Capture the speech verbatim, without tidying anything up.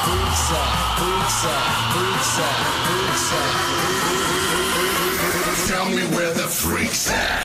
Freaks at, freaks at, freaks at, freaks at. Tell me where the freaks at.